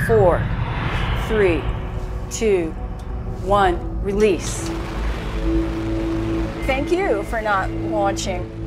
4, 3, 2, 1, release. Thank you for not launching.